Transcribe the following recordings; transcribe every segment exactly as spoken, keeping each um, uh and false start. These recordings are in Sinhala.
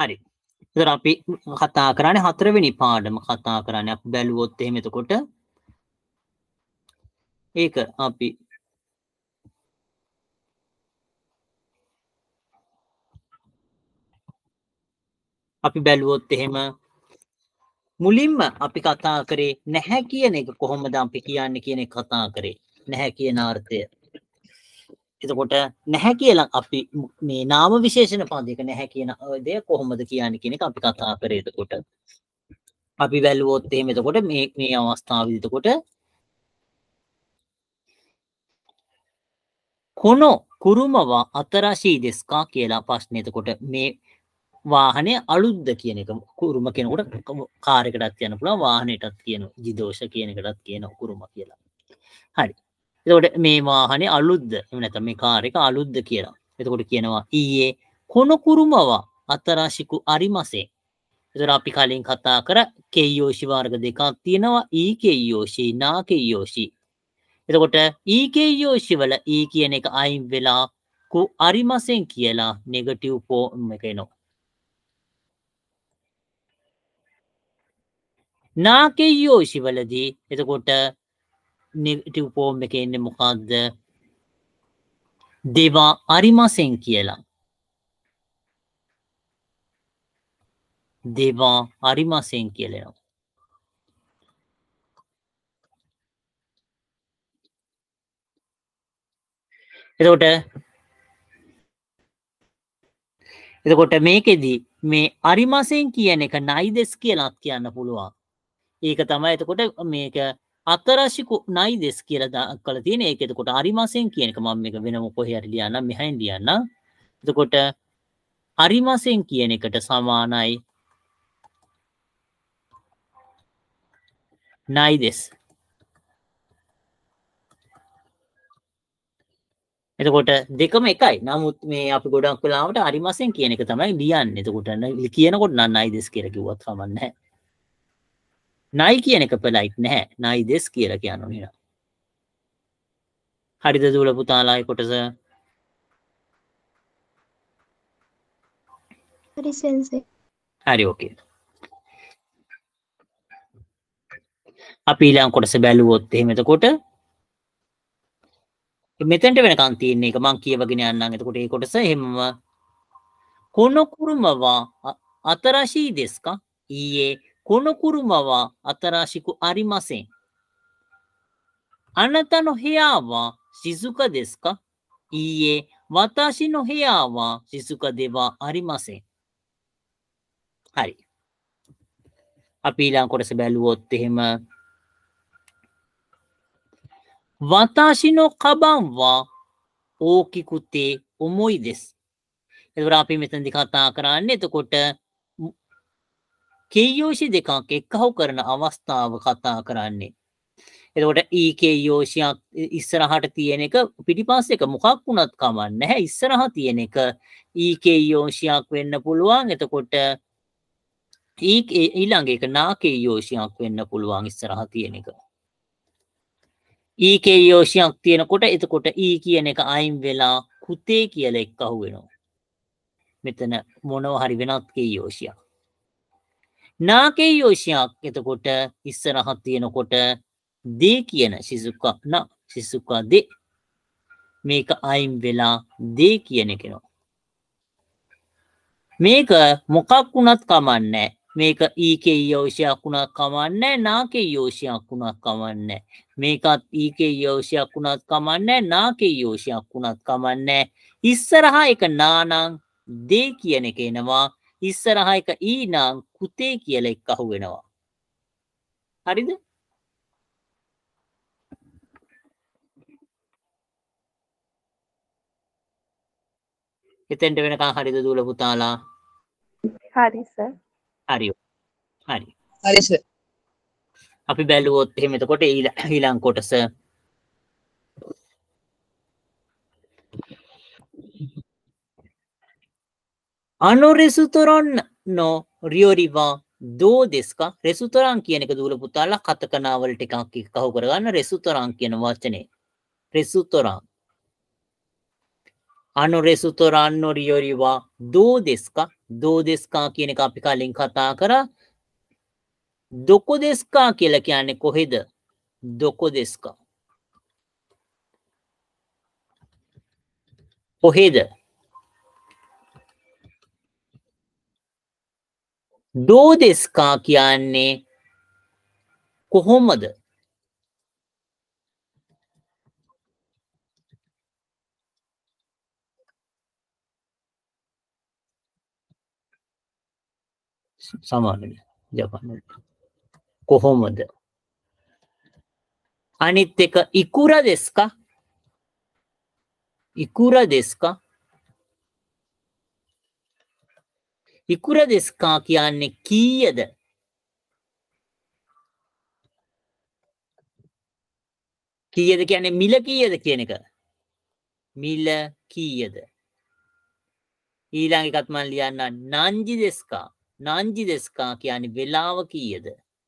හරි. ඒතර අපි කතා කරන්නේ හතරවෙනි පාඩම කතා කරන්නේ අපි බැලුවොත් එහෙම එතකොට ඒක අපි අපි බැලුවොත් එහෙම මුලින්ම අපි කතා කරේ නැහැ කියන එක කොහොමද අපි කියන්නේ කියන එක කතා කරේ නැහැ කියන අර්ථය. එතකොට නැහැ කියලා අපි මේ නාම විශේෂණ පදයක නැහැ කියන දේ කොහොමද කියන්නේ කියන එක අපි කතා කරේ. එතකොට අපි බැලුවොත් එහෙම එතකොට මේ මේ අවස්ථාවේදී එතකොට කොනෝ කුරුමවා අතරශී දෙස්කා කියලා ප්‍රශ්නේ. එතකොට මේ වාහනේ අලුත්ද කියන එක කුරුම කෙනෙකුට කාර් එකටත් කියන්න පුළුවන් වාහනයටත් කියන ජිදෝෂ කියන එකටත් කියන කුරුම කියලා. හරි. එතකොට මේ වාහනේ අලුත්ද එහෙම නැත්නම් මේ කාර් එක අලුත්ද කියලා. එතකොට කියනවා ඊයේ කොන කුරුමවා අතරශිකු අරිමසේ. එතකොට අපි කලින් කතා කර කෙයියෝෂි වර්ග දෙකක් තියෙනවා ඊ කෙයියෝෂි නා කෙයියෝෂි. එතකොට ඊ කෙයියෝෂි වල ඊ කියන එක අයින් වෙලා කු අරිමසෙන් කියලා නෙගටිව් ෆෝම් එක එනවා. නා කෙයියෝෂි වලදී එතකොට නෙගටිව් ෆෝම් එකේ ඉන්නේ මොකද්ද? දෙවා අරිමසෙන් කියලා. දෙවා අරිමසෙන් කියලා. එතකොට එතකොට මේකෙදි මේ අරිමසෙන් කියන එක නයිදෙස් කියලාත් කියන්න පුළුවන්. ඒක තමයි එතකොට මේක අතරශිකු නයිදෙස් කියලා දක්වලා තියෙන. ඒක එතකොට අරිමසෙන් කියන එක මම මේක වෙනම කොහේ හරි ලියන්නම් මෙහෙන් ලියන්නම්. එතකොට අරිමසෙන් කියන එකට සමානයි නයිදෙස්. එතකොට දෙකම එකයි. නමුත් මේ අපි ගොඩක් වෙලාවට අරිමසෙන් කියන එක තමයි ලියන්නේ. එතකොට කියනකොට නම් නයිදෙස් කියලා කිව්වත් කමක් නැහැ. නයි කියන එක පොලයිට් නැහැ. නයිදෙස් කියලා කියන්න ඕනේ නේද? හරිද දුවල පුතාලා ඒ කොටස? හරි සෙන්සේ. හරි ඕකේ. අපි ඊළඟ කොටස බැලුවොත් එහෙම එතකොට මෙතෙන්ට වෙනකන් තියෙන එක මම කියවගෙන යන්නම්. එතකොට මේ කොටස එහෙමම කොනකුරුමවා අතරශී දෙස්කා ඊයේ කොනකුරුමවා අතරශිකු අරිමසෙන් අනතනො හේයාවා ಶಿಜುಕ දෙස්කා ඊයේ වතාශි නොහේයාවා ಶಿಜುಕ දෙවා අරිමසෙන්. හරි. අපි ඊළඟ කොටස බැලුවොත් එහෙම වතාශිනෝ කබන්වා ඕකිකුතේ ඔමොයි දෙස්. එතකොට අපි මෙතනදී කතා කරන්නේ එතකොට කෙයියෝෂි දෙකක් එක්කහුව කරන අවස්ථාව කතා කරන්නේ. එතකොට ඊ කෙයියෝෂියක් ඉස්සරහට තියෙන එක පිටිපස්සේ එක මොකක් වුණත් කමක් නැහැ. ඉස්සරහ තියෙන එක ඊ කෙයියෝෂියක් වෙන්න පුළුවන්. එතකොට ඊ ඊළඟ එක නා කෙයියෝෂියක් වෙන්න පුළුවන් ඉස්සරහ තියෙන එක. ඊ කෙයියෝෂියක් තියෙනකොට එතකොට ඊ කියන එක අයින් වෙලා කුතේ කියලා එක්කහුව වෙනවා. මෙතන මොනවා හරි වෙනත් කෙයියෝෂියක්. නා කෙයියෝෂියක් එතකොට ඉස්සරහ තියෙනකොට දේ කියන ಶಿಜುකා නා ಶಿಜුකා දේ මේක අයින් වෙලා දේ කියන එක එනවා. මේක මොකක් වුණත් කමන්නේ. මේක ඊ කෙයියෝෂියක් වුණත් කමන්නේ. නා කෙයියෝෂියක් වුණත් කමන්නේ. මේකත් ඊ කෙයියෝෂියක් වුණත් කමන්නේ. නා කෙයියෝෂියක් වුණත් කමන්නේ. ඉස්සරහා එක නානං දේ කියන එක එනවා. ඉස්සරහා එක ඊ නං කුතේ කියලා එක්කහුව වෙනවා. හරිද? එතෙන්ට වෙනකන් හරිද දුවල පුතාලා? හරි සර්. හරි. හරි. හරි සර්. අපි බැලුවොත් එහෙම එතකොට ඊළඟ කොටස අනෝ රෙසුතොරන් නෝ රියෝරිවා දෝ දෙස්කා. රෙසුතොරන් කියන එක දුවල පුතාලා කතකනා වලට එකක් එක්කහුව කරගන්න. රෙසුතොරන් කියන වචනේ. රෙසුතොරන් අනු රෙසුතොරන්නො රියොරිවා දෝ දෙස්කා දෝ දෙස්කා කියන එක අපි කලින් කතා කරා. දොකො දෙස්කා කියලා කියන්නේ කොහෙද? දොකො දෙස්කා. කොහෙද? දෝ දෙස්කා කියන්නේ කොහොමද? සමානයි ජපානයේ. කොහොමද? අනිත් එක ඉකුර දෙස්කා ඉකුර දෙස්කා ඉකුර දෙස්කා කියන්නේ කීයද? කීයද කියන්නේ මිල කීයද කියන එක. මිල කීයද? ඊළඟ එකත් මම ලියන්න නංජි දෙස්කා නංජි දෙස්කා කියන්නේ වෙලාව කීයද?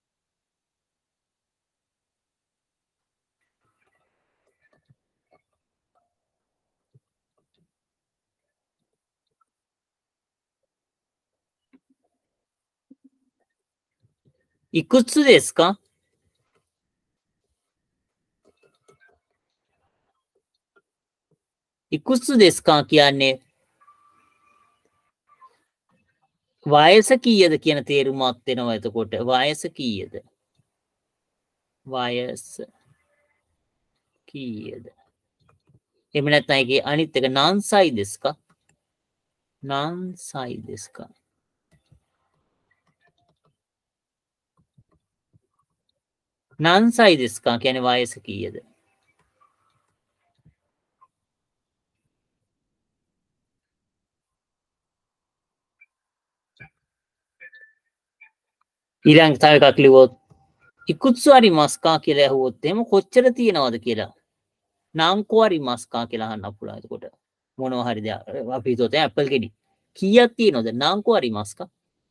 ඉකුත්සු දෙස්කා ඉකුත්සු දෙස්කා කියන්නේ වයස කීයද කියන තේරුමක් වෙනවා. එතකොට වයස කීයද? වයස කීයද? එහෙම නැත්නම් ඒකේ අනිත් එක නන්සයි දෙස්කා නන්සයි දෙස්කා නන්සයි දෙස්කා කියන්නේ වයස කීයද? ඊළඟ තව එකක් ලිව්වොත් ඉකුත්සු හරි මස්කා කියලා ඇහුවොත් එහෙම කොච්චර තියෙනවද කියලා නාංකෝ හරි මස්කා කියලා අහන්න පුළුවන්. එතකොට මොනවා හරි දෙයක් අපි හිතුවොත් ඇපල් ගෙඩි කීයක් තියෙනවද? නාංකෝ හරි මස්කා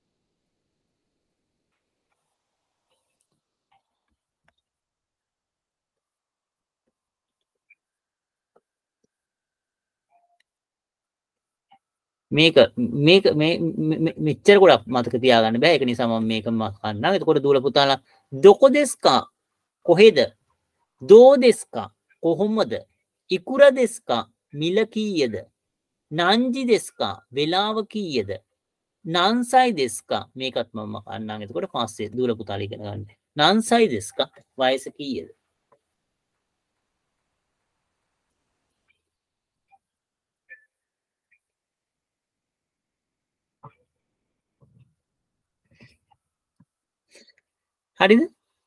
මේක මේක මෙච්චර ගොඩක් මතක තියාගන්න බෑ. ඒක නිසා මම මේක මතකන්නම්. එතකොට දූල පුතාලා දොකො දෙස්කා කොහෙද? දෝ දෙස්කා කොහොමද? ඉකුර දෙස්කා මිල කීයද? නංජි දෙස්කා වෙලාව කීයද? නන්සයි දෙස්කා මේකත් මම අන්නම්. එතකොට පස්සේ දූල පුතාලා ඉගෙන ගන්න. නන්සයි දෙස්කා වයස කීයද? හරිද?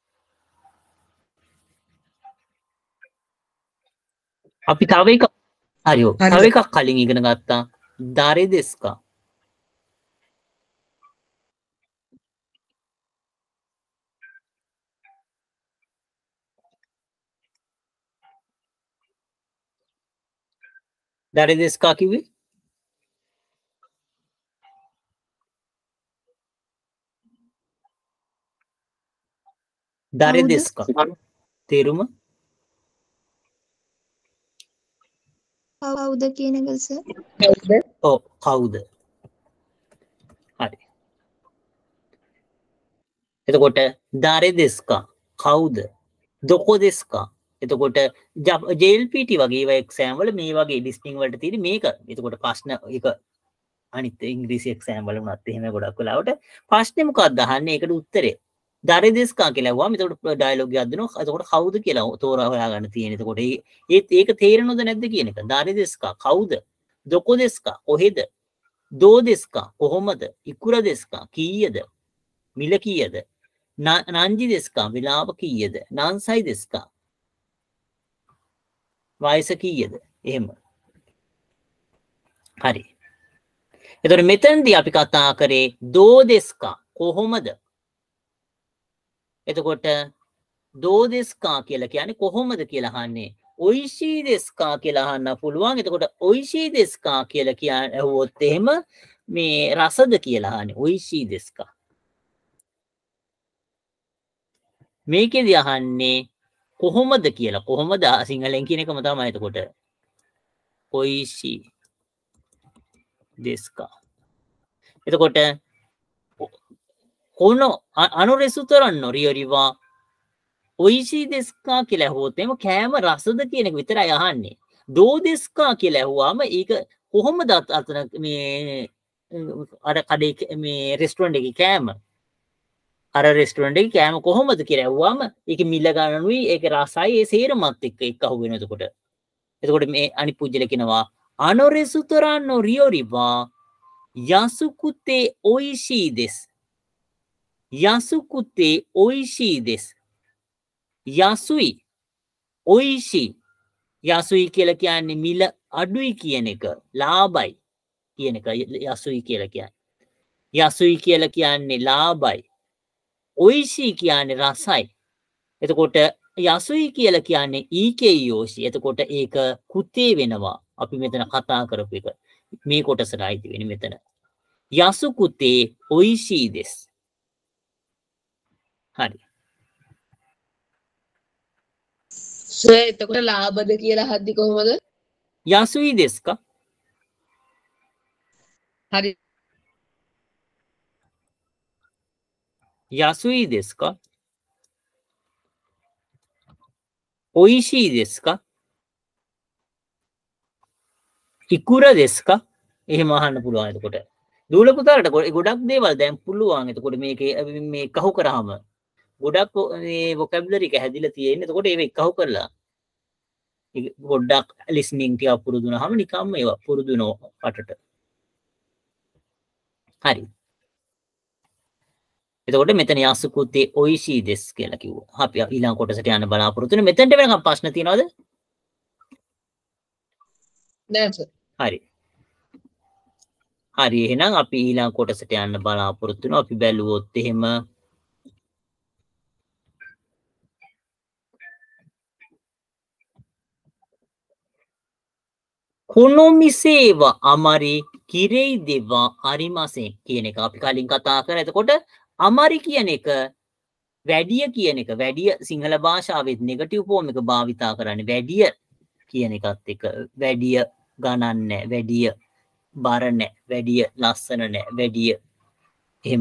අපි තව එකක් හරියෝ තව එකක් කලින් ඉගෙන ගත්තා. දරේ දෙස්කා දරේ දෙස්කා කිව්වේ දරේ දෙස්කා තේරුම කවුද කියන එක සර්? ඔව් කවුද? හරි. එතකොට දරේ දෙස්කා කවුද? දොකො දෙස්කා. එතකොට ජේ එල් පී ටී වගේ ඒවා එක්සෑම් වල මේ වගේ ලිස්ටිං වලට තියෙන මේක. එතකොට ප්‍රශ්න එක අනිත් ඉංග්‍රීසි එක්සෑම් වල උනත් එහෙම ගොඩක් වෙලාවට ප්‍රශ්නේ මොකක්ද අහන්නේ? ඒකට උත්තරේ දරේ දෙස්කා කියලා ඇහුවාම එතකොට ඩයලොග් එකක් දෙනවා. එතකොට කවුද කියලා තෝරා හොයාගන්න තියෙන. එතකොට ඒත් ඒක තේරෙනවද නැද්ද කියන එක. දරේ දෙස්කා කවුද? දොකො දෙස්කා කොහෙද? දෝ දෙස්කා කොහොමද? ඉකුර දෙස්කා කීයද? මිල කීයද? නංජි දෙස්කා වෙලාව කීයද? නන්සයි දෙස්කා වයස කීයද? එහෙම. හරි. එතකොට මෙතනදී අපි කතා කරේ දෝ දෙස්කා කොහොමද? එතකොට දෝ දෙස්කා කියලා කියන්නේ කොහොමද කියලා අහන්නේ. ඔයිෂී දෙස්කා කියලා අහන්න පුළුවන්. එතකොට ඔයිෂී දෙස්කා කියලා කියන්නේ ඇහුවොත් එහෙම මේ රසද කියලා අහන්නේ. ඔයිෂී දෙස්කා. මේකෙදි අහන්නේ කොහොමද කියලා. කොහොමද සිංහලෙන් කියන එකම තමයි. එතකොට ඔයිෂී ですか。එතකොටこのあのレストランの料理は美味しいですかකියලා ඇහුවොත් එimhe කෑම රසද කියන එක විතරයි අහන්නේ.どうですかකියලා ඇහුවාම ඒක කොහොමද අතන මේ අර කඩේ මේ රෙස්ටුරන්ට් එකේ කෑම අර රෙස්ටුරන්ට් එකේ කෑම කොහොමද කියලා ඇහුවාම ඒක මිල ගන්නනුයි ඒක රසයි ඒ සේරමත් එක්ක එක්ක අහු වෙන එතකොට. එතකොට මේ අනිත් පුජ්‍යල කියනවා අනෝ රෙස්ටුරන්ට්の料理は安くて美味しいです。安くて美味しいです。安い、美味しい。安いකියලා කියන්නේ මිල අඩුයි කියන එක. ලාභයි කියන එක安いකියලා කියන්නේ.安いකියලා කියන්නේ ලාභයි. 美味しいකියන්නේ රසයි. එතකොට安いකියලා කියන්නේ ඊකේයෝෂි. එතකොට ඒක කුතේ වෙනවා. අපි මෙතන කතා කරපු එක. මේ කොටසට අයිති වෙන්නේ මෙතන. 安くて美味しいです。හරි. සර් එතකොට ලාභද කියලා හද්දි කොහොමද? 安いですか? හරි. 安いですか? 美味しいですか? いくらですか? එහෙම අහන්න පුළුවන් එතකොට. දූල පුතාලට ගොඩක් දේවල් දැන් පුළුවන්. එතකොට මේකේ මේ කහු කරාම ගොඩක් මේ vocabulary එක හැදිලා තියෙන්නේ. එතකොට ඒක එකහු කරලා ගොඩක් listening ටික පුරුදු වුණාම නිකම්ම ඒවා පුරුදු වෙනවා අටට. හරි. එතකොට මෙතන යසුකුතේ ඔයිෂී දෙස් කියලා කිව්වා. අපි ඊළඟ කොටසට යන්න බලාපොරොත්තු වෙන. මෙතනට වෙනකම් ප්‍රශ්න තියෙනවද? නෑ සර්. හරි. හරි එහෙනම් අපි ඊළඟ කොටසට යන්න බලාපොරොත්තු වෙනවා. අපි බැලුවොත් එහෙම කොනොමිසේව අමරි කිරෙයිදෙව අරිමසෙන් කියන එක අපි කලින් කතා කරා. එතකොට අමරි කියන එක වැඩිය කියන එක වැඩිය සිංහල භාෂාවෙත් නෙගටිව් ෆෝම් එක භාවිතා කරන්නේ වැඩිය කියන එකත් එක වැඩිය ගණන් නැහැ වැඩිය බර නැහැ වැඩිය ලස්සන නැහැ වැඩිය එහෙම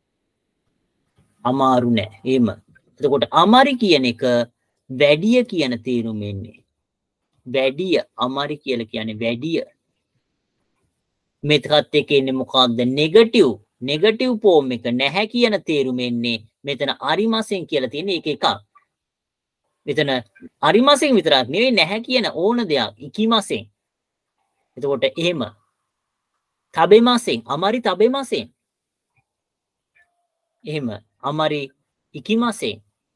අමාරු නැහැ එහෙම. එතකොට අමරි කියන එක වැඩිය කියන තේරුම එන්නේ. වැඩිය අමරි කියලා කියන්නේ වැඩිය. මෙතකත් එක එන්නේ මොකක්ද? නෙගටිව් නෙගටිව් ෆෝම් එක නැහැ කියන තේරුම එන්නේ. මෙතන අරිමසෙන් කියලා තියෙන්නේ ඒක එකක්. මෙතන අරිමසෙන් විතරක් නෙවෙයි නැහැ කියන ඕන දෙයක් ඉකිමසෙන්. එතකොට එහෙම තබෙමසෙන් අමරි තබෙමසෙන් එහෙම අමරි ඉකිමසෙන්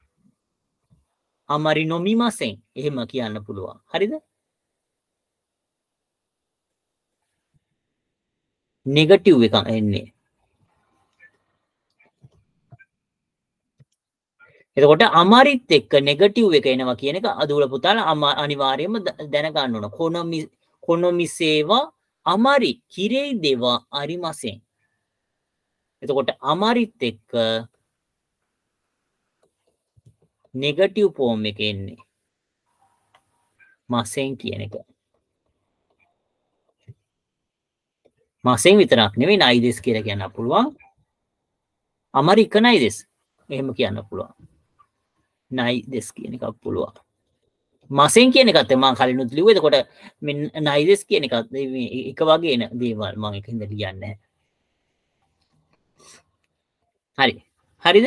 අමරි නොමිමසෙන් එහෙම කියන්න පුළුවන්. හරිද? නෙගටිව් එක එන්නේ. එතකොට අමරිත් එක්ක නෙගටිව් එක එනවා කියන එක අදූල පුතාලා අනිවාර්යයෙන්ම දැනගන්න ඕන. කොනොමි කොනොමිසේවා අමරි කිරෙයි දෙවා අරිමසෙන්. එතකොට අමරිත් එක්ක නෙගටිව් ෆෝම් එක එන්නේ. මසෙන් කියන එක. මසෙන් විතරක් නෙවෙයි නයිදෙස් කියලා කියන්න පුළුවන්. අමරි එක නයිදෙස්. එහෙම කියන්න පුළුවන්. නයිදෙස් කියන එකක් පුළුවන්. මසෙන් කියන එකත් මම කලිනුත් ලිව්වා. එතකොට මේ නයිදෙස් කියන එකත් එක වගේ එන දේවල් මම එකකින්ද ලියන්නේ නැහැ. හරි. හරිද?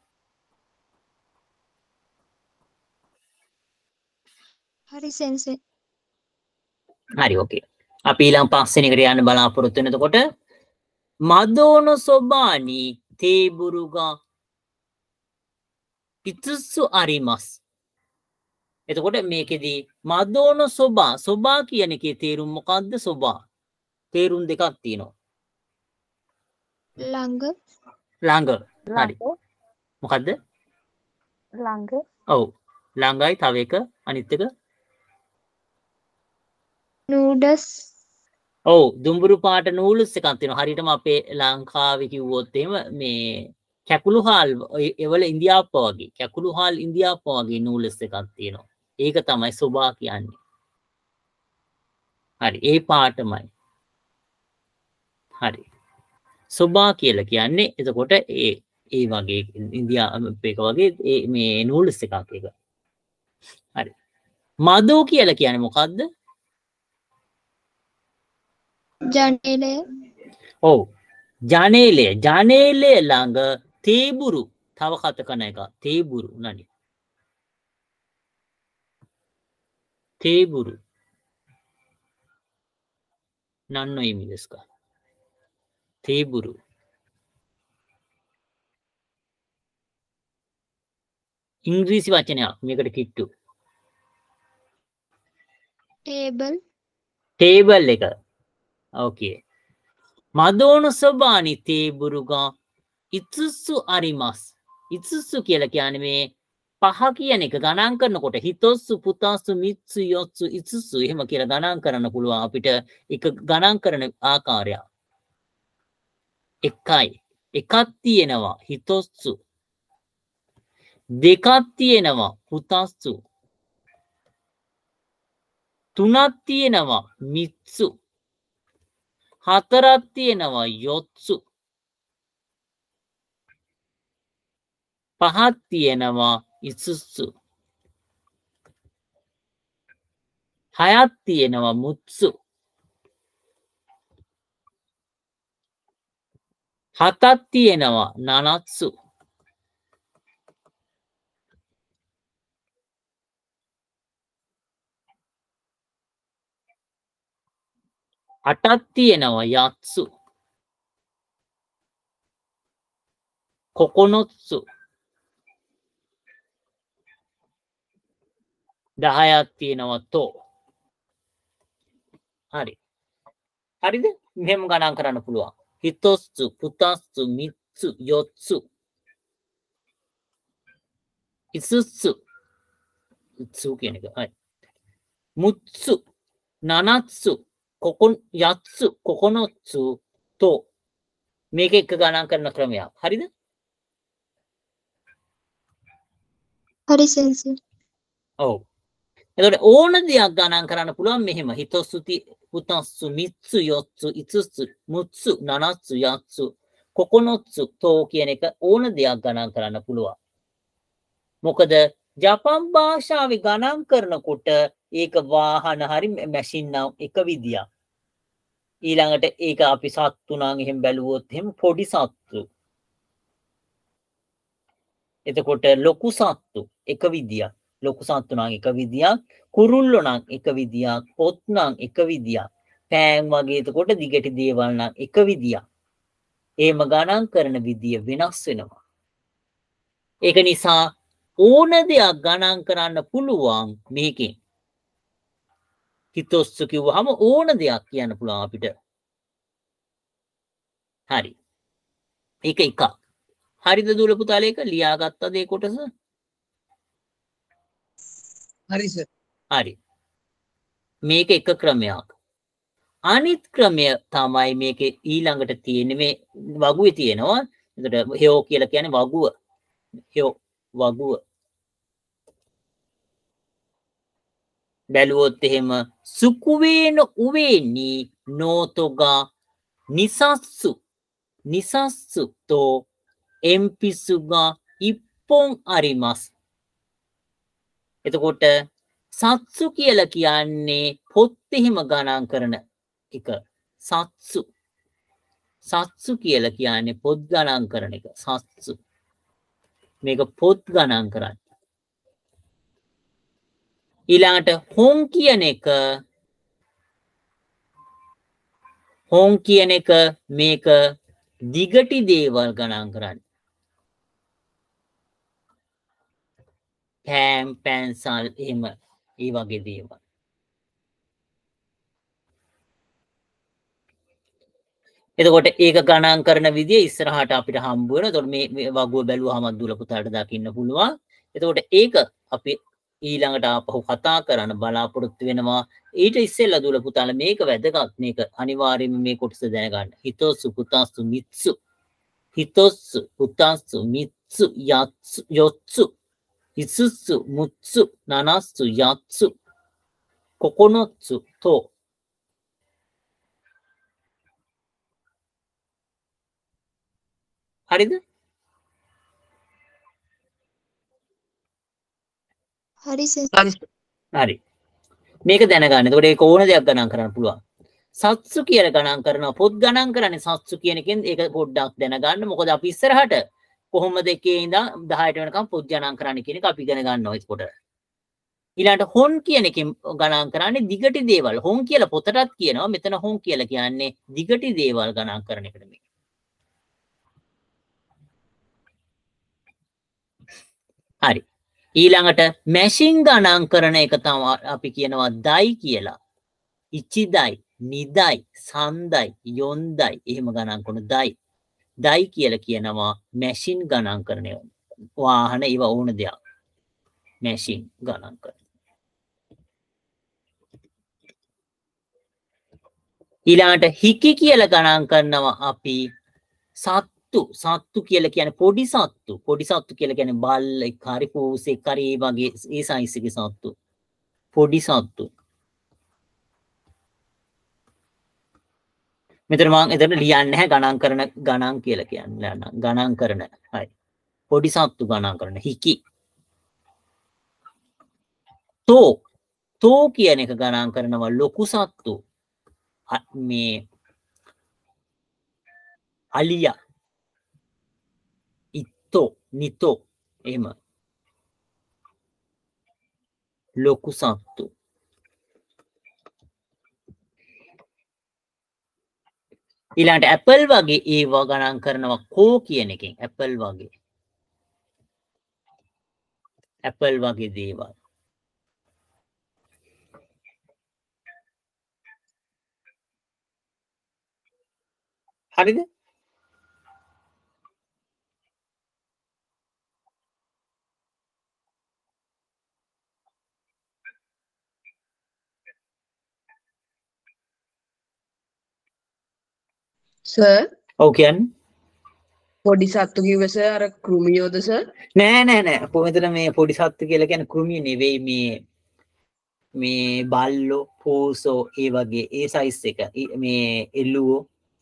හරි සෙන්සේ. හරි ඕකේ. අපි ඊළඟ පස්වෙනි එකට යන්න බලාපොරොත්තු වෙන. එතකොට මදෝන සොබානි තේබුරුගා ඉතුසු අරිමස්. එතකොට මේකෙදී මදෝන සොබා සොබා කියන එකේ තේරුම මොකක්ද? සොබා තේරුම් දෙකක් තියෙනවා. ළඟ ළඟ. හරි. මොකද්ද? ළඟ. ඔව්. ළඟයි තව එක අනිත් එක නූඩස්. ඔව් දුඹුරු පාට නූල්ස් එකක් තියෙනවා. හරියටම අපේ ලංකාවේ කිව්වොත් එහෙම මේ කැකුළු හාල් ඒවල ඉන්දියාප්ප වගේ කැකුළු හාල් ඉන්දියාප්ප වගේ නූල්ස් එකක් තියෙනවා. ඒක තමයි සොබා කියන්නේ. හරි ඒ පාටමයි. හරි. සොබා කියලා කියන්නේ එතකොට ඒ ඒ වගේ ඉන්දියානු එක වගේ ඒ මේ නූඩ්ල්ස් එකක් එක. හරි. මදෝ කියලා කියන්නේ මොකද්ද? ජනේලය. ඔව්. ජනේලය. ජනේලය ළඟ තේබුරු තව කතකන එක. තේබුරු නනි. තේබුරු. නන්නෝ ඉමිですか? තේබුරු. ඉංග්‍රීසි වචනයක් මේකට කිට්ටු. ටේබල්. ටේබල් එක. ඕකේ. මදෝන සොබානි තේබුරුගා ඉත්සුස්සු අරිමස්. ඉත්සුස්සු කියලා කියන්නේ මේ පහ කියන එක ගණන් කරනකොට හිතොස්සු පුතාස්සු මිත්සු යොත්සු ඉත්සුස්සු එහෙම කියලා ගණන් කරන්න පුළුවන් අපිට එක ගණන් කරන ආකාරය. එකයි. එකක් තියෙනවා හිතොස්සු. දෙකක් තියෙනවා පුතාස්සු. තුනක් තියෙනවා මිත්සු. හතරක් තියෙනවා යොත්සු. පහක් තියෙනවා ඉසුස්සු. හයක් තියෙනවා මුත්සු. හතක් තියෙනවා නනත්සු. අටක් තියෙනවා යත්සු. කොකොනොත්සු. දහයක් තියෙනවා තෝ. හරි. හරිද? මෙහෙම ගණන් කරන්න පුළුවන්. හිතොස්සු, පුතස්සු, මිත්සු, යොත්සු. ඉසුස්සු. ඉත්සු කියන එක. හරි. මුත්සු, නනත්සු, කොකොන් යත්සු, කොකොනොත්සු, තෝ. මේක එක ගණන් කරන ක්‍රමයක්. හරිද? හරි සෙන්සර්. ඔව්. එතකොට ඕන දෙයක් ගණන් කරන්න පුළුවන් මෙහෙම. හිතොස්සු, පුතස්සු, මිත්සු, යොත්සු, ඉසුස්සු, මුත්සු, නනත්සු, යත්සු, කොකොනොත්සු, තෝ කියන එක ඕන දෙයක් ගණන් කරන්න පුළුවන්. මොකද ජපන් භාෂාවේ ගණන් කරනකොට ඒක වාහන හරි මැෂින් නම් එක විදියක්. ඊළඟට ඒක අපි සත්තු නම් එහෙම බැලුවොත් එහෙම පොඩි සත්තු. එතකොට ලොකු සත්තු එක විදියක්. ලොකු සත්තු නම් එක විදියක්. කුරුල්ලෝ නම් එක විදියක්. පොත් නම් එක විදියක්. පෑන් වගේ එතකොට දිගට දේවල් නම් එක විදියක්. එහෙම ගණන් කරන විදිය වෙනස් වෙනවා. ඒක නිසා ඕන දෙයක් ගණන් කරන්න පුළුවන් මේකෙන්. හිතොස්සු කිව්වහම ඕන දෙයක් කියන්න පුළුවන් අපිට. හරි. ඒක එකක්. හරිද දුල පුතාලා ඒක ලියාගත්තද ඒ කොටස? හරි සර්. හරි. මේක එක ක්‍රමයක්. අනිත් ක්‍රමය තමයි මේකේ ඊළඟට තියෙන්නේ මේ වගුවේ තියෙනවා. එතකොට හේෝ කියලා කියන්නේ වගුව. හේෝ වගුව. බැලුවොත් එහෙම සුකුවේන උවේනි නෝතෝගා නිසස්සු නිසස්සු තෝ එම්පිසුගා ඉප්පොන් අරිමස්. එතකොට සත්සු කියලා කියන්නේ පොත් එහෙම ගණන් කරන එක. සත්සු සත්සු කියලා කියන්නේ පොත් ගණන් කරන එක. සත්සු මේක පොත් ගණන් කරන්නේ. ඊළඟට හොන් කියන එක හොන් කියන එක මේක දිගටි දේවල් ගණන් කරන්නේ. පෑම් පැන්සල් එහෙම ඒ වගේ දේවල්. එතකොට ඒක ගණන් කරන විදිය ඉස්සරහට අපිට හම්බ වෙනවා. එතකොට මේ වගුව බැලුවාම දුල පුතාට දකින්න පුළුවන්. එතකොට ඒක අපි ඊළඟට ආපහු කතා කරන්න බලාපොරොත්තු වෙනවා. ඊට ඉස්සෙල්ලා දුල පුතාලා මේක වැදගත්. මේක අනිවාර්යයෙන්ම මේ කොටස දැනගන්න. හිතොස්සු පුතාස්සු මිත්සු. හිතොස්සු පුතාස්සු මිත්සු යත්සු යොත්සු ඉසුස්සු මුත්සු නනස්සු යත්සු කොකොනොත්සු තෝ. හරිද? හරි සෙන්සර්. හරි. මේක දැනගන්න. එතකොට ඒක ඕන දෙයක් ගණන් කරන්න පුළුවන්. සත්සු කියලා ගණන් කරනවා. පොත් ගණන් කරන්නේ සත්සු කියන එකෙන් ඒක පොඩ්ඩක් දැනගන්න. මොකද අපි ඉස්සරහට කොහොමද එකේ ඉඳන් දහයට වෙනකම් පොත් ගණන් කරන්න කියන එක අපි ඉගෙන ගන්නවා ඒකට. ඊළඟට හොන් කියන එකෙන් ගණන් කරන්නේ දිගටි දේවල්. හොන් කියලා පොතටත් කියනවා. මෙතන හොන් කියලා කියන්නේ දිගටි දේවල් ගණන් කරන එකට මේ. හරි. ඊළඟට මැෂින් ගණන් කරන එක තමයි අපි කියනවා දයි කියලා. ඉචිදයි, නිදයි, සන්දයි, යොන්දයි එහෙම ගණන් කරන දයි. දයි කියලා කියනවා මැෂින් ගණන් කරන ඒවා. වාහන ඒවා ඕන දෙයක්. මැෂින් ගණන් කරන. ඊළඟට හිකි කියලා ගණන් කරනවා අපි සත්තු සත්තු කියලා කියන්නේ පොඩි සත්තු පොඩි සත්තු කියලා කියන්නේ බල්ලෙක් හරි පූසෙක් හරි ඒ වගේ ඒ සයිස් එකේ සත්තු පොඩි සත්තු මෙතන මම එතන ලියන්නේ නැහැ ගණන් කරන ගණන් කියලා කියන්නේ ගණන් කරන හරි පොඩි සත්තු ගණන් කරන හිකි තෝ තෝ කියන එක ගණන් කරනවා ලොකු සත්තු මේ අලියා ඉත්තෝ නිතෝ එහෙම ලොකු සත්තු ඊළඟට ඇපල් වගේ ඒවා ගණන් කරනවා කෝ කියන එකෙන් ඇපල් වගේ ඇපල් වගේ දේවල් හරිද? සර් ඔව් කියන්නේ පොඩි සත්තු කිව්ව සර් අර කෘමියෝද සර්? නෑ නෑ නෑ කොහොමද මේ පොඩි සත්තු කියලා කියන්නේ කෘමිය නෙවෙයි මේ මේ බල්ලෝ පූසෝ ඒ වගේ ඒ සයිස් එක මේ එළුවෝ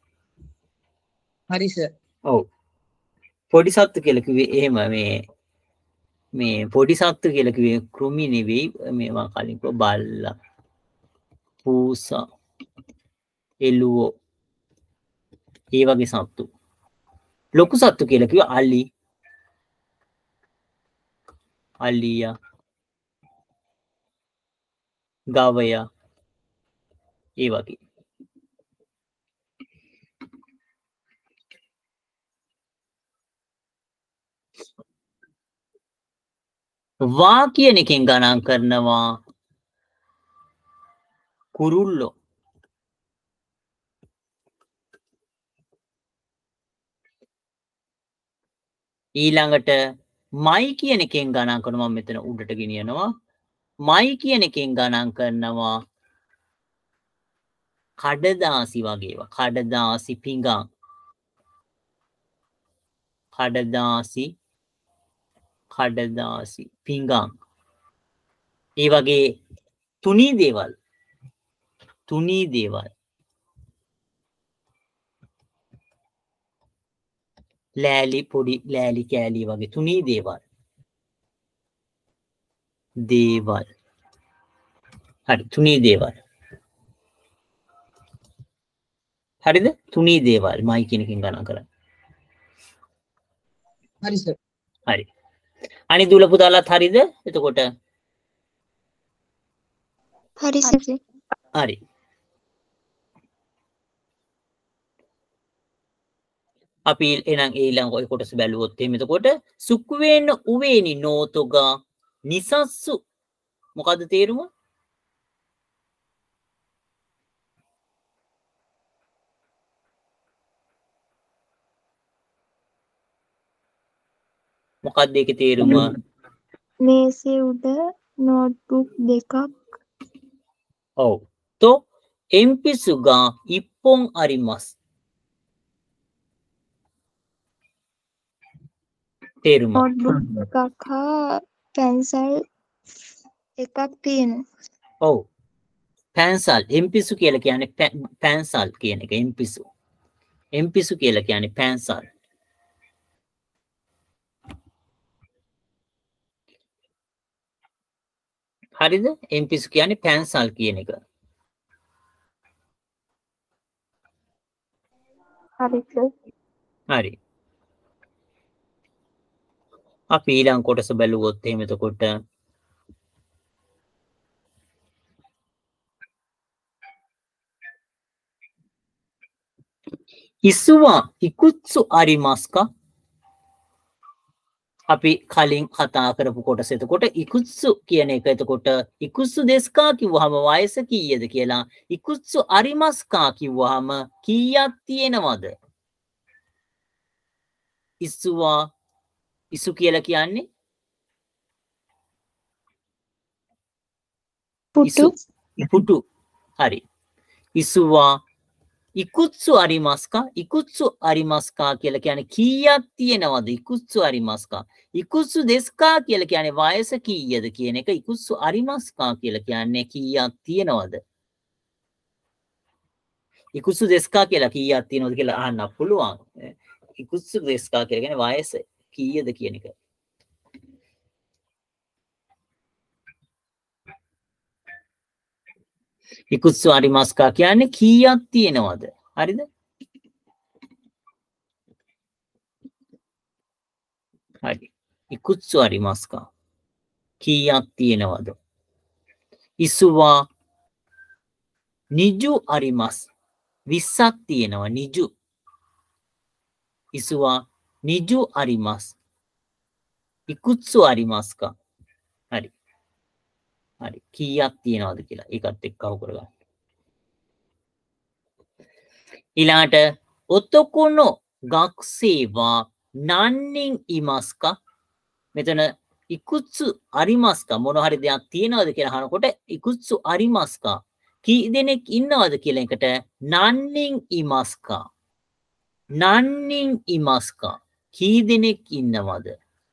හරි සර්. ඔව් පොඩි සත්තු කියලා කිව්වේ එහෙම මේ මේ පොඩි සත්තු කියලා කිව්වේ කෘමි නෙවෙයි මේවා කලින් කිව්ව බල්ලා පූසා එළුවෝ ඒ වගේ සත්තු ලොකු සත්තු කියලා කිව්ව අලි අලියා ගවයා ඒ වගේ වා කියන එකෙන් ගණන් කරනවා කුරුල්ලෝ ඊළඟට මයි කියන එකෙන් ගණන් කරනවා මම මෙතන උඩට ගෙනියනවා මයි කියන එකෙන් ගණන් කරනවා කඩදාසි වගේ ඒවා කඩදාසි පිඟන් කඩදාසි කඩදාසි පිඟන් ඒ වගේ තුනී දේවල් තුනී දේවල් ලෑලි පොඩි ලෑලි කෑලි වගේ තුනී දේවල් දේවල් හරි තුනී දේවල් හරිද තුනී දේවල් මයි කියන එකෙන් ගණන් කරන්නේ හරි සර්. හරි අනිත් දුල පුතාලත් හරිද එතකොට හරි සෙන්සර්. හරි අපි එහෙනම් ඊළඟ ඔය කොටස බැලුවොත් එහෙනම් එතකොට සුක්කුවේන උවේනි නෝතොගා නිසස්සු මොකද්ද තේරුම මොකක්ද ඒකේ තේරුම මේසේ උඩ නෝට්බුක් දෙකක් ඔව් තෝ එම්පිසුගා ඉප්පොන් අරිමස් තේරුම නෝට්බුක් දෙකක් හා පැන්සල් එකක් තියෙනවා. ඔව් පැන්සල් එම්පිසු කියලා කියන්නේ පැන්සල් කියන එක එම්පිසු එම්පිසු කියලා කියන්නේ පැන්සල් හරිද? එම්පිසු කියන්නේ පැන්සල් කියන එක. හරි සර්. හරි. අපි ඊළඟ කොටස බැලුවොත් එහෙම එතකොට ඉසුවා ඉකුත්සු අරිමස්කා අපි කලින් කතා කරපු කොටස එතකොට ඉකුත්සු කියන එක එතකොට ඉකුත්සු දෙස්කා කිව්වහම වයස කීයද කියලා ඉකුත්සු අරිමස්කා කිව්වහම කීයක් තියෙනවද ඉසුවා ඉසු කියලා කියන්නේ පුටු පුටු හරි ඉසුවා ඉකුත්සු අරිමස්කා ඉකුත්සු අරිමස්කා කියලා කියන්නේ කීයක් තියෙනවද ඉකුත්සු අරිමස්කා ඉකුත්සු දෙස්කා කියලා කියන්නේ වයස කීයද කියන එක ඉකුත්සු අරිමස්කා කියලා කියන්නේ කීයක් තියෙනවද ඉකුත්සු දෙස්කා කියලා කීයක් තියෙනවද කියලා අහන්න පුළුවන් ඉකුත්සු දෙස්කා කියලා කියන්නේ වයස කීයද කියන එක ඉකුත්සු අරිමස්කා කියන්නේ කීයක් තියෙනවද හරිද හරි ඉකුත්සු අරිමස්කා කීයක් තියෙනවද ඉසුවා නිජු අරිමස් විස්සක් තියෙනවා නිජු ඉසුවා නිජු අරිමස් ඉකුත්සු අරිමස්කා හරි හරි කීයක් තියෙනවද කියලා ඒකත් එක්ක අහු කරගන්න. ඊළාට ඔතොකොනෝ ගක්සේවා නන්නින් ඉමස්කා මෙතන ඉකුත්සු අරිමස්කා මොන හරි දෙයක් තියෙනවද කියලා අහනකොට ඉකුත්සු අරිමස්කා කී දෙනෙක් ඉන්නවද කියලා එකට නන්නින් ඉමස්කා නන්නින් ඉමස්කා කී දෙනෙක් ඉන්නවද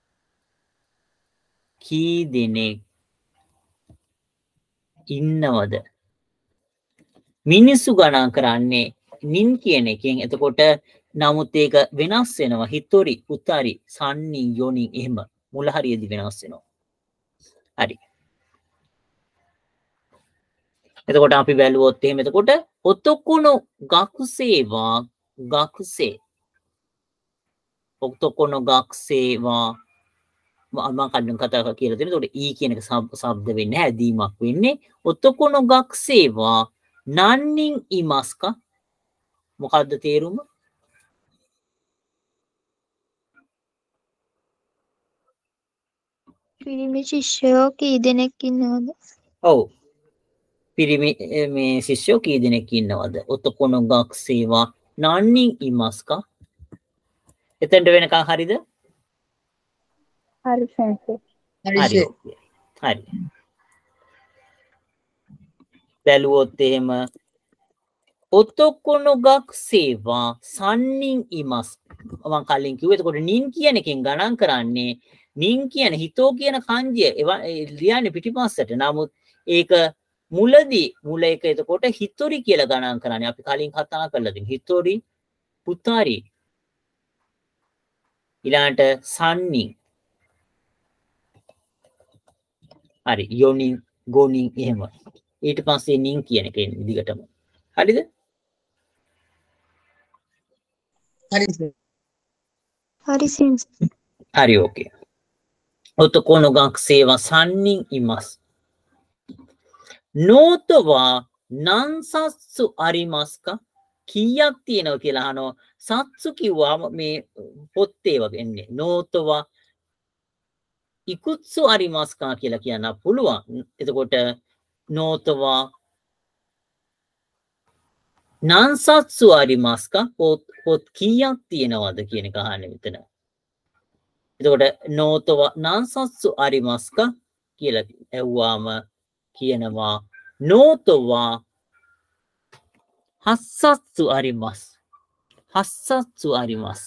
කී දෙනෙක් ඉන්නවද මිනිස්සු ගණන් කරන්නේ නින් කියන එකෙන් එතකොට නමුත් ඒක වෙනස් වෙනවා හිතොරි උතරි සන්නි යොනි එහෙම මුල හරියදී වෙනස් වෙනවා හරි එතකොට අපි බැලුවොත් එහෙම එතකොට ඔතොකුණු ගක්සේවා ගක්සේ ඔතොකුණු ගක්සේවා මම කලින් කතා කරලා කියලා දෙනවා. ඒකට ඊ කියන එක શબ્ද වෙන්නේ නැහැ. ඇදීමක් වෙන්නේ. ඔතකොනෝ ගක්සේවා නන්නින් ඉමස්කා මොකද්ද තේරුම? පිරිමි ශිෂ්‍යයෝ කී දෙනෙක් ඉන්නවද? ඔව්. පිරිමි මේ ශිෂ්‍යයෝ කී දෙනෙක් ඉන්නවද? ඔතකොනෝ ගක්සේවා නන්නින් ඉමස්කා එතෙන්ට වෙනකන් හරිද? හරි සෙන්සර්. හරි. හරි. බැලුවොත් එහෙම ඔතොකොනෝ ගක්සේවා සන්නින් ඉමස් මම කලින් කිව්වේ එතකොට නින් කියන එකෙන් ගණන් කරන්නේ නින් කියන හිතෝ කියන කන්ජය ලියන්නේ පිටිපස්සට නමුත් ඒක මුලදී මුල එක එතකොට හිතොරි කියලා ගණන් කරන්නේ අපි කලින් කතා කරලා තියෙන හිතොරි පුතාරි ඊළාට සන්නින් හරි යොනින් ගෝනින් එහෙම ඊට පස්සේ නින් කියන එක එන්නේ දිගටම හරිද හරි සර් හරි සෙන්සර්. හරි ඕකේ ඔතකොනෝ ගක්සේවා සන්නින් ඉමස් නෝතවා නන්සස්සු අරිමස්කා කීයක් තියෙනව කියලා අහනවා සත්සු කිව්වම මේ පොත්තේ වගේ එන්නේ නෝතවා ඉකුත්සු අරිමස්කා කියලා කියන්න පුළුවන්. එතකොට නෝතවා නන්සත්සු අරිමස්කා පොත් පොත් කීයක් තියෙනවද කියන එක අහන්නේ මෙතන. එතකොට නෝතවා නන්සත්සු අරිමස්කා කියලා ඇහුවාම කියනවා නෝතවා හස්සත්සු අරිමස් හස්සත්සු අරිමස්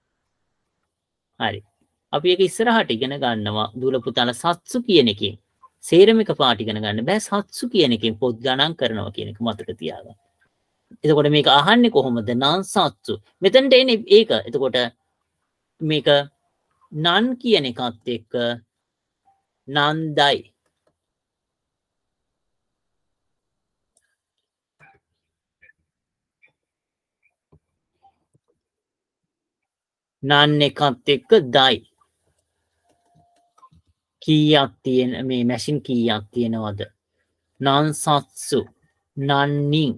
හරි අපි ඒක ඉස්සරහට ඉගෙන ගන්නවා දූල පුතාලා සත්සු කියන එකෙන් සේරම එක පාට ඉගෙන ගන්න බෑ සත්සු කියන එකෙන් පොත් ගණන් කරනවා කියන එක මතක තියාගන්න. එතකොට මේක අහන්නේ කොහොමද නන් සත්සු මෙතනට එන්නේ ඒක. එතකොට මේක නන් කියන එකත් එක්ක නන්දයි නන් එකත් එක්ක දයි. කීයක් තියෙන මේ මැෂින් කීයක් තියෙනවද? නන් සත්සු නන්නින්.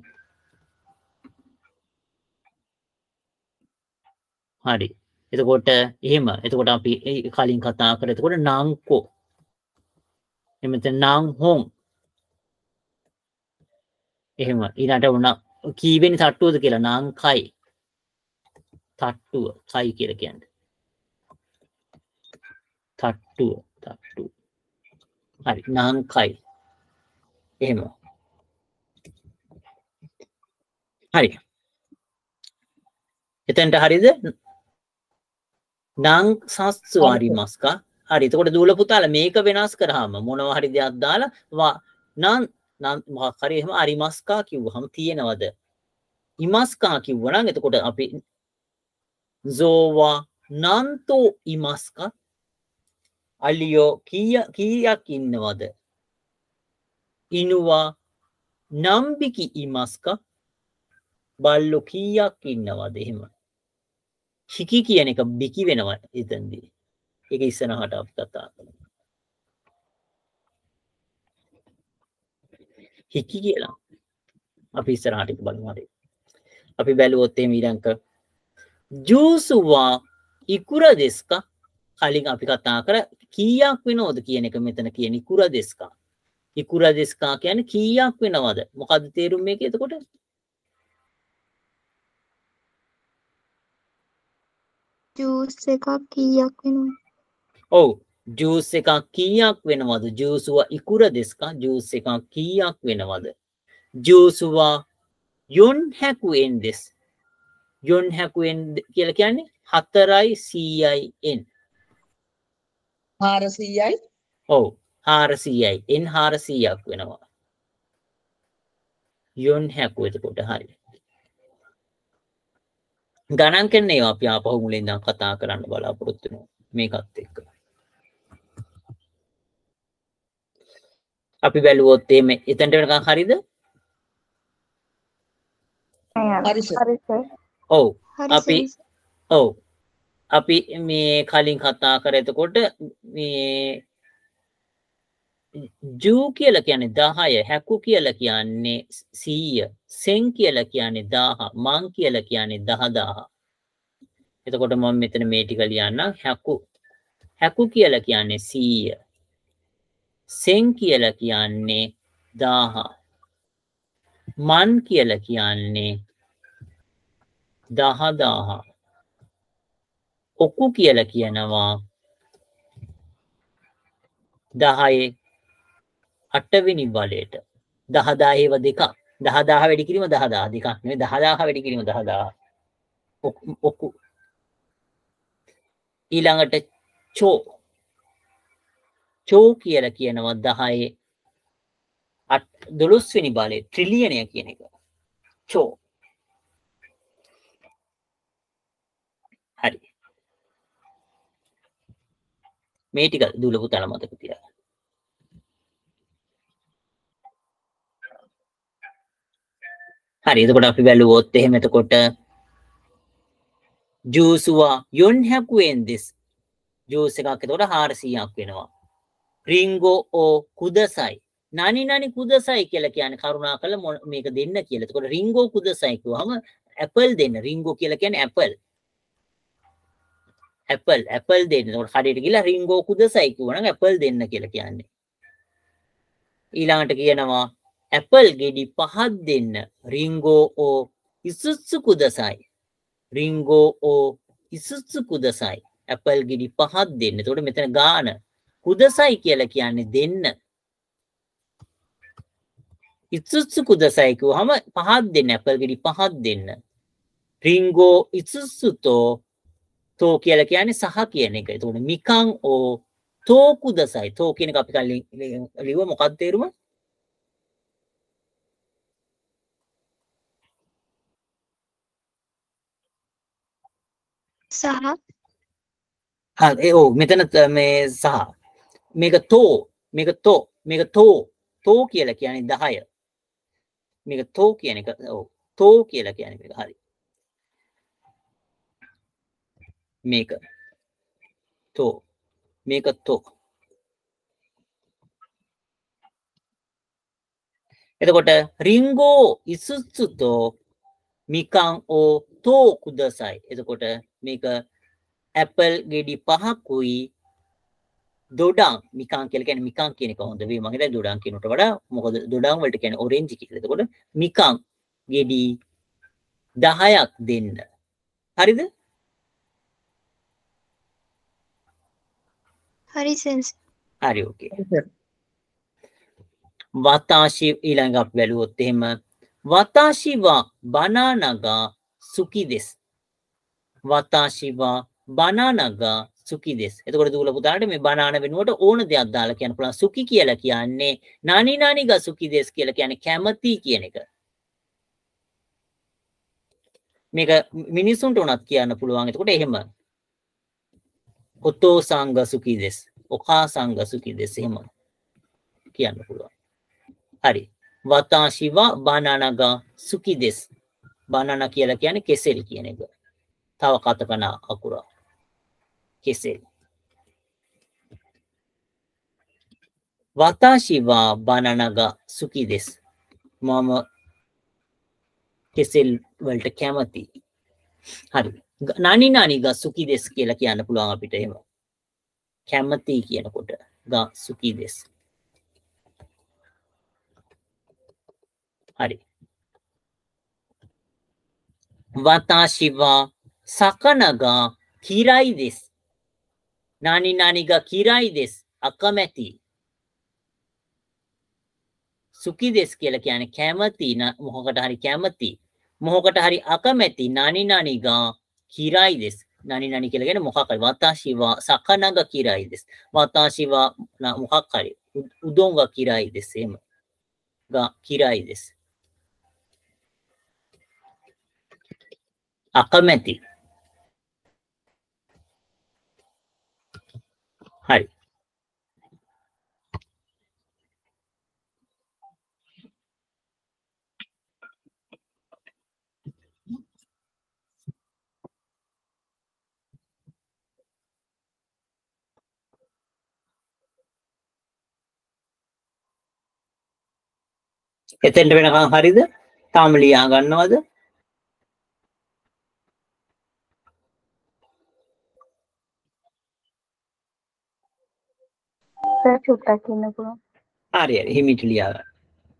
හරි. එතකොට එහෙම. එතකොට අපි කලින් කතා කරා. එතකොට නංකෝ. එමෙත නං හොන්. එහෙම. ඊළඟට උන කීවෙනි තට්ටුවද කියලා නං කයි. තට්ටුව කයි කියලා කියන්නේ. තට්ටුව තට්ටුව. හරි. නං කයි. එහෙම. හරි. එතනට හරිද? නං සස්සු ආරිමස්කා. හරි. එතකොට දූල පුතාලා මේක වෙනස් කරාම මොනවා හරි දෙයක් දාලා නං නං මොකක් හරි එහෙම ආරිමස්කා කිව්වහම තියෙනවද? ඉමස්කා කිව්වනම් එතකොට අපි zෝවා නන්තෝ ඉමස්කා අලියෝ කීය කීයක් ඉන්නවද? ඉනුවා නම්බිකි ඉමස්කා බල්ලෝ කීයක් ඉන්නවද? එහෙම. හිකි කියන එක බිකි වෙනවා එතනදී. ඒක ඉස්සරහට අපි කතා කරමු. හිකි කියලා. අපි ඉස්සරහට බලමු හරි. අපි බැලුවොත් එහෙම ඊළඟ ජූසුවා ඉකුර දෙස්කා කලින් අපි කතා කර කීයක් වෙනවද කියන එක මෙතන කියන ඉකුර දෙස්කා. ඉකුර දෙස්කා කියන්නේ කීයක් වෙනවද? මොකද්ද තේරුම් මේකේ එතකොට? ජූස් එකක් කීයක් වෙනවද? ඔව් ජූස් එකක් කීයක් වෙනවද? ජූසුවා ඉකුර දෙස්කා ජූස් එකක් කීයක් වෙනවද? ජූසුවා යොන් හැකුෙන් දෙස්. යොන් හැකුෙන් කියලා කියන්නේ හතරයි සීයයි එන්. හාරසීයයි. ඔව් හාරසීයයි එන් හාරසීයක් වෙනවා. යොන් හැකු එතකොට හරි. ගණන් කරන ඒවා අපි ආපහු මුලින් ඉඳන් කතා කරන්න බලාපොරොත්තු වෙනවා මේකත් එක්ක. අපි බැලුවොත් එහෙම එතනට වෙනකන් හරිද? හරි සර්. හරි සර්. ඔව් හරි අපි සර්. ඔව් අපි මේ කලින් කතා කර එතකොට මේ ජූ කියලා කියන්නේ දහය, හැකු කියලා කියන්නේ සීය, සෙන් කියලා කියන්නේ දාහ, මං කියලා කියන්නේ දහදාහ. එතකොට මම මෙතන මේ ටික ලියන්නම්. හැකු හැකු කියලා කියන්නේ සීය, සෙන් කියලා කියන්නේ දාහ, මන් කියලා කියන්නේ දහදාහ, ඔකු කියලා කියනවා දහයේ අටවෙනි බලයට. දහදාහ ඒව දෙකක්. දහදාහ වැඩි කිරීම දහදාහ දෙකක් නෙවෙයි. දහදාහ වැඩි කිරීම දහදාහ. ඔකු ඊළඟට චෝ චෝ කියලා කියනවා දහයේ දොළොස් වෙනි බලය ට්‍රිලියනය කියන එක. චෝ. හරි. මේ ටික දූල පුතාලා මතක තියාගන්න. හරි. එතකොට අපි බැලුවොත් එහෙම එතකොට ජූසුවා යොන් හැකුෙන් දෙස්. ජූස් එකක් එතකොට හාරසීයක් වෙනවා. රින්ගෝ ඕ කුදසයි. නනි නනි කුදසයි කියලා කියන්නේ කරුණාකරලා මේක දෙන්න කියලා. එතකොට රින්ගෝ කුදසයි කිව්වම ඇපල් දෙන්න. රින්ගෝ කියලා කියන්නේ ඇපල්. ඇපල් ඇපල් දෙන්න. එතකොට හරියට ගිහලා රින්ගෝ කුදසයි කිව්වනම් ඇපල් දෙන්න කියලා කියන්නේ. ඊළඟට කියනවා ඇපල් ගෙඩි පහක් දෙන්න. රින්ගෝ ඕ ඉසුත්සු කුදසයි. රින්ගෝ ඕ ඉසුත්සු කුදසයි. ඇපල් ගෙඩි පහක් දෙන්න. එතකොට මෙතන ගාන කුදසයි කියලා කියන්නේ දෙන්න. ඉසුත්සු කුදසයි කිව්වහම පහක් දෙන්න. ඇපල් ගෙඩි පහක් දෙන්න. රින්ගෝ ඉසුත්සුතෝ තෝ කියලා කියන්නේ සහ කියන එක. එතකොට මිකං ඕ තෝ කුදසයි. තෝ කියන එක අපි කලින් ලිව්ව මොකක්ද තේරුම? සහ හා ඒ ඔව් මෙතන මේ සහ මේක තෝ මේක තෝ මේක තෝ තෝ කියලා කියන්නේ දහය. මේක තෝ කියන එක ඔව් තෝ කියලා කියන්නේ මේක හරි. මේක. තෝ. මේක තෝ. එතකොට රින්ගෝ ඉසුත්සුතෝ මිකං ඕ තෝ කුදසයි. එතකොට මේක ඇපල් ගෙඩි පහකුයි දොඩම් මිකං කියලා කියන්නේ මිකං කියන එක හොඳ වෙයි. මම හිතන්නේ දොඩම් කියනට වඩා මොකද දොඩම් වලට කියන්නේ ඔරෙන්ජ් කියලා. එතකොට මිකං ගෙඩි දහයක් දෙන්න. හරිද? හරි සෙන්ස්. හරි ඕකේ. වතාශි ඊළඟ අපි බැලුවොත් එහෙම වතාශි වා බනානගා සුකි දෙස්. වතාශි වා බනානගා සුකි දෙස්. එතකොට දූල පුතාට මේ බනාන වෙනුවට ඕන දෙයක් දාලා කියන්න පුළුවන්. සුකි කියලා කියන්නේ නානි නානිගා සුකි දෙස් කියලා කියන්නේ කැමති කියන එක. මේක මිනිසුන්ට උනත් කියන්න පුළුවන්. එතකොට එහෙම ඔතෝ සංග සුකි දෙස්. ඔකා සංග සුකි දෙස් එහෙම කියන්න පුළුවන්. හරි. වතාශි වා බනානගා සුකි දෙස්. බනානා කියලා කියන්නේ කෙසෙල් කියන එක. තව කතකන අකුර. කෙසෙල්. වතාශි වා බනානගා සුකි දෙස්. මම කෙසෙල් වලට කැමති. හරි. නානි නානිගා සුකි දෙස් කියලා කියන්න පුළුවන් අපිට එහෙම. කැමති කියනකොට ගා සුකි දෙස්. හරි. වතාශි වා සකනගා කිරයි දෙස්. නානි නානිගා කිරයි දෙස්. අකමැති. සුකි දෙස් කියලා කියන්නේ කැමති මොහොකට හරි කැමති. මොහොකට හරි අකමැති නානි නානිගා කිරයි දෙස්. නානි නානි කියලා කියන්නේ මොකක් හරි. වතාශි වා සකනගා කිරයි දෙස්. වතාශි වා මොකක් හරි උදොංගා කිරයි දෙස්. එහෙම. ගා කිරයි දෙස්. අකමැති. හරි. එතෙන්ට වෙනකන් හරිද? තාම ලියා ගන්නවද? සර් චුට්ටක් ඉන්න පුළුවන්. හරි හරි හිමිට ලියා ගන්න.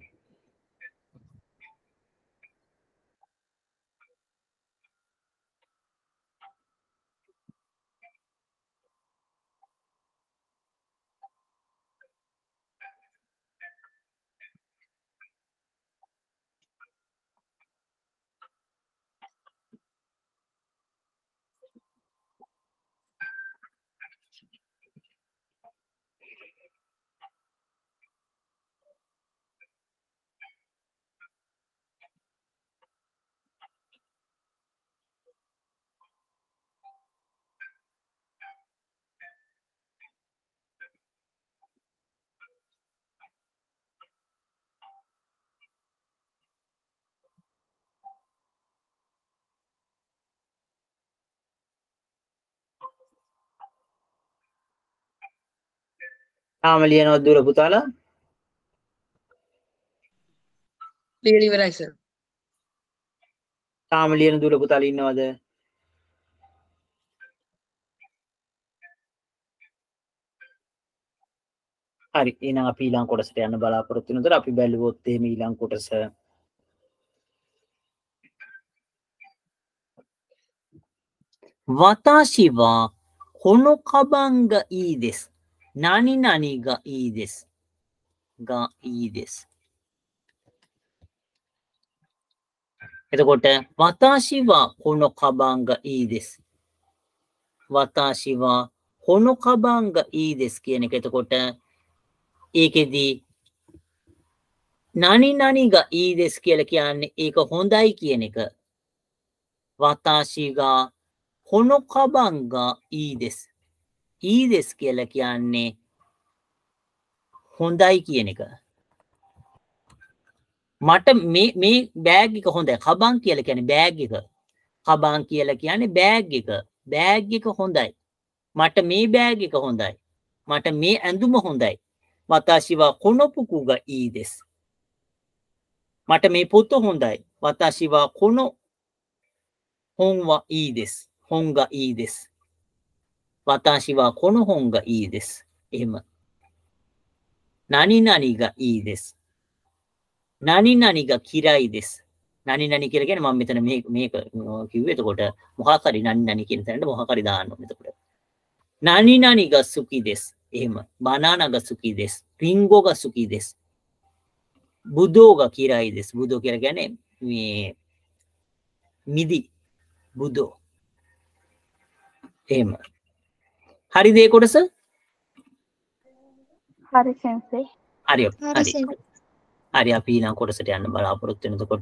තාම ලියනවද දුර පුතාලා? ලියලා ඉවරයි සර්. තාම ලියන දුර පුතාලා ඉන්නවද? හරි. එහෙනම් අපි ඊළඟ කොටසට යන්න බලාපොරොත්තු වෙනතර අපි බැලුවොත් එහෙම ඊළඟ කොටස වතාශි වා කොනෝ කබං ගා ඊ දෙස්. නානි නානි ගා ඊ දෙස්. ගා ඊ දෙස්. එතකොට වතාශි වා කොනෝ කබං ගා ඊ දෙස්. වතාශි වා කොනෝ කබං ගා ඊ දෙස් කියන එක එතකොට ඒකෙදී නානි නානි ගා ඊ දෙස් කියලා කියන්නේ ඒක හොඳයි කියන එක. වතාශි ගා කොනෝ කබං ගා ඊ දෙස්. ඊ දෙස් කියලා කියන්නේ හොඳයි කියන එක. මට මේ මේ බෑග් එක හොඳයි. කබං කියලා කියන්නේ බෑග් එක. කබං කියලා කියන්නේ බෑග් එක. බෑග් එක හොඳයි. මට මේ බෑග් එක හොඳයි. මට මේ ඇඳුම හොඳයි. වතාශි වා කොනොපුකුがいいです. මට මේ පොත හොඳයි. වතාශි වා කොනො හොන්はいいです. 本がいいです。私はこの本がいいです。එහෙම. 何々がいいです。何々が嫌いです。何々කියලා කියන්නේ මම මෙතන මේ මේක කිව්වේ. එතකොට මොකක් හරි何々කියන තැනට මොකක් හරි දාන්න ඕනේ. එතකොට 何々が好きです。එහෙම. バナナが好きです。リンゴが好きです。ぶどうが嫌いです。ぶどうකියලා කියන්නේ මේ මිදිぶどう. එහෙම. හරිද ඒ කොටස? හරි සෙන්සෙයි. හරි. හරි. හරි අපි ඊළඟ කොටසට යන්න බලාපොරොත්තු වෙනකොට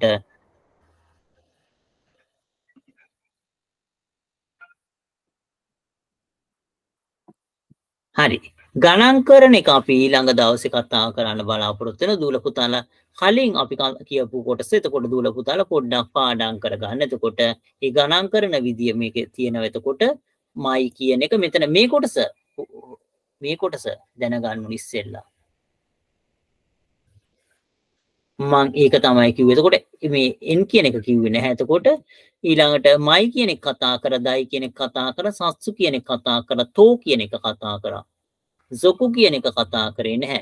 හරි. ගණන් කරන එක අපි ඊළඟ දවසේ කතා කරන්න බලාපොරොත්තු වෙන දූල පුතාලා කලින් අපි කියපු කොටස එතකොට දූල පුතාලා පොඩ්ඩක් පාඩම් කරගන්න. එතකොට මේ ගණන් කරන විදිය මේකේ තියෙනවා. එතකොට මයි කියන එක මෙතන මේ කොටස මේ කොටස දැනගන්න ඉස්සෙල්ලා මම ඒක තමයි කිව්වේ. එතකොට මේ n කියන එක කිව්වේ නැහැ. එතකොට ඊළඟට මයි කියන එක කතා කරා, දයි කියන එක කතා කරා, සත්සු කියන එක කතා කරා, තෝ කියන එක කතා කරා. සොකු කියන එක කතා කරේ නැහැ.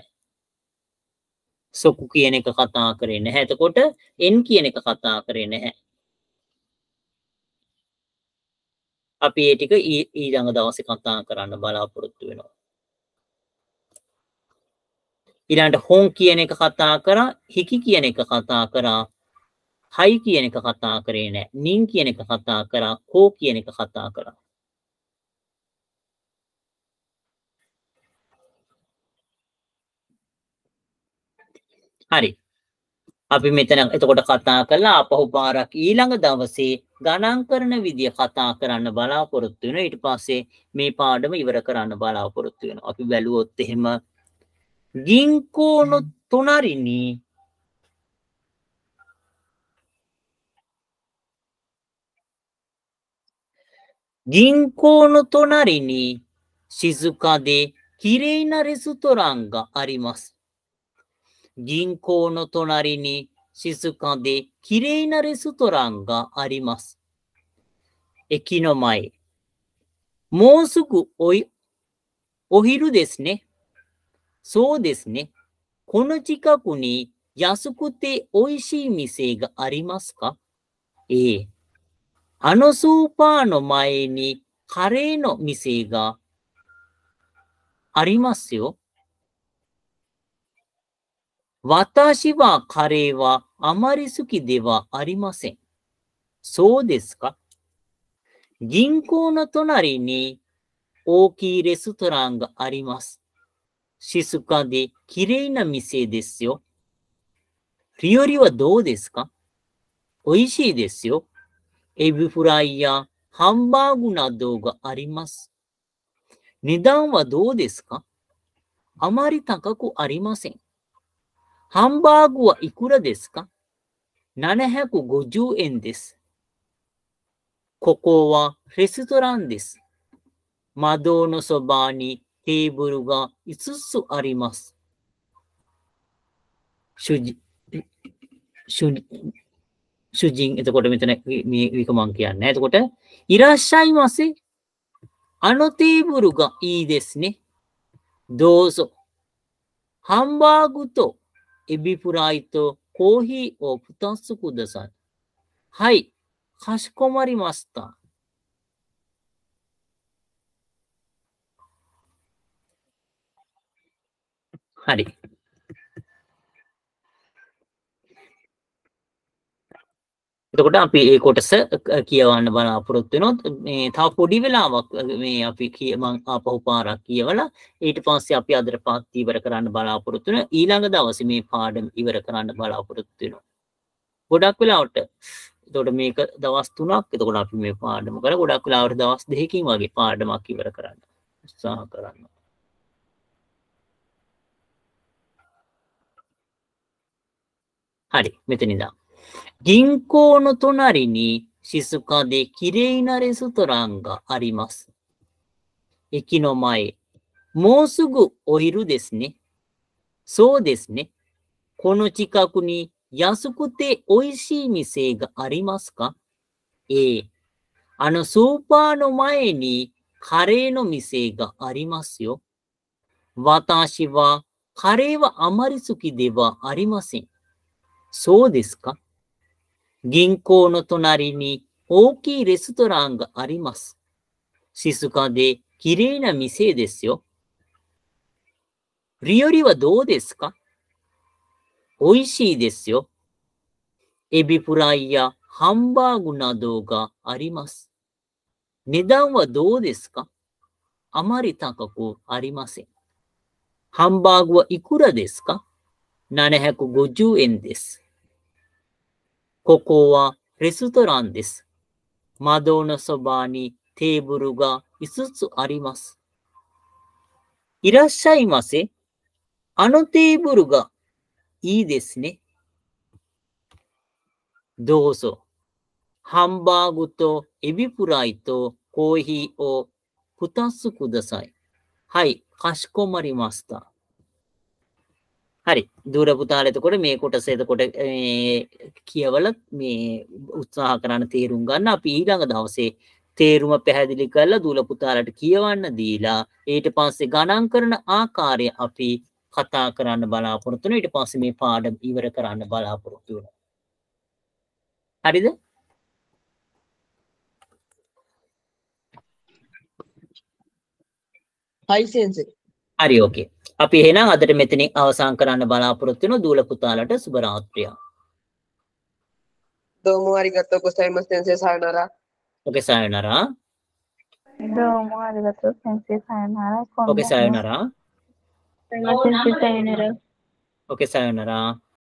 සොකු කියන එක කතා කරේ නැහැ. එතකොට n කියන එක කතා කරේ නැහැ. අපි ඒ ටික ඊළඟ දවසේ කතා කරන්න බලාපොරොත්තු වෙනවා. ඊළඟට හොන් කියන එක කතා කරා, හිකි කියන එක කතා කරා, හයි කියන එක කතා කරේ නැහැ. නින් කියන එක කතා කරා, කෝ කියන එක කතා කරා. හරි. අපි මෙතන එතකොට කතා කළා අපහු පාරක් ඊළඟ දවසේ ගණන් කරන විදිය කතා කරන්න බලාපොරොත්තු වෙනවා. ඊට පස්සේ මේ පාඩම ඉවර කරන්න බලාපොරොත්තු වෙනවා. අපි බැලුවොත් එහෙම ගින්කෝ no tonari ni ගින්කෝ no tonari ni shizuka de kirei na restaurant ga arimasu. 銀行の隣に静かで綺麗なレストランがあります。駅の前。もうすぐおい、お昼ですね。そうですね。この近くに安くて美味しい店がありますか？ええ。あのスーパーの前にカレーの店がありますよ。私はカレーはあまり好きではありません。そうですか。銀行の隣に大きいレストランがあります。静かで綺麗な店ですよ。日和はどうですか？美味しいですよ。エビフライやハンバーグなどがあります。値段はどうですか？あまり高くありません。ハンバーグはいくらですか？ななひゃくごじゅうえんです。ここはレストランです。窓のそばにテーブルがいつつあります。主人、主人、主人、එතකොට මෙතන විකමං කියන්නේ. එතකොටいらっしゃいませ。あのテーブルがいいですね。どうぞ。ハンバーグとエビフライとコーヒーをふたつください。はい、かしこまりました。はい。එතකොට අපි ඒ කොටස කියවන්න බලාපොරොත්තු වෙනවා. මේ තව පොඩි වෙලාවක් මේ අපි කිය මම ආපහු පාරක් කියවලා ඊට පස්සේ අපි අදට පාත් ඉවර කරන්න බලාපොරොත්තු වෙනවා. ඊළඟ දවසේ මේ පාඩම ඉවර කරන්න බලාපොරොත්තු වෙනවා. ගොඩක් වෙලාවට එතකොට මේක දවස් තුනක් එතකොට අපි මේ පාඩම කරලා ගොඩක් වෙලාවට දවස් දෙකකින් වගේ පාඩමක් ඉවර කරන්න උත්සාහ කරනවා. හරි මෙතන ඉඳන් 銀行の隣に静かで綺麗なレストランがあります。駅の前。もうすぐお昼ですね。そうですね。この近くに安くて美味しい店がありますか？ええ。あのスーパーの前にカレーの店がありますよ。私はカレーはあまり好きではありません。そうですか。銀行の隣に大きいレストランがあります。静かで綺麗な店ですよ。日和はどうですか？美味しいですよ。エビフライやハンバーグなどがあります。値段はどうですか？あまり高くありません。ハンバーグはいくらですか？ななひゃくごじゅうえんです。ここはレストランです。窓のそばにテーブルがいつつあります。いらっしゃいませ。あのテーブルがいいですね。どうぞ。ハンバーグとエビフライとコーヒーをふたつください。はい、かしこまりました。හරි දුර පුතාල එතකොට මේ කොටස එතකොට මේ කියවල මේ උත්සාහ කරන්න තේරුම් ගන්න අපි ඊළඟ දවසේ තේරුම පැහැදිලි කරලා දුර පුතාලට කියවන්න දීලා ඊට පස්සේ ගණන් කරන ආකාරය අපි කතා කරන්න බලාපොරොත්තු වෙනවා ඊට පස්සේ මේ පාඩම ඉවර කරන්න බලාපොරොත්තු වෙනවා හරිද හයි සෙන්සර් හරි ඕකේ අපි එහෙනම් අදට මෙතනින් අවසන් කරන්න බලාපොරොත්තු වෙනවා දූල පුතාලට සුබ රාත්‍රියක්. Domo arigatou gozaimasu sensei sayonara. Okay, sayonara. Domo arigatou sensei sayonara. Okay, sayonara. Sensei sayonara. Okay, sayonara.